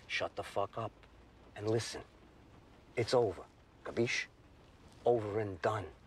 shut the fuck up and listen. It's over. Capiche? Over and done.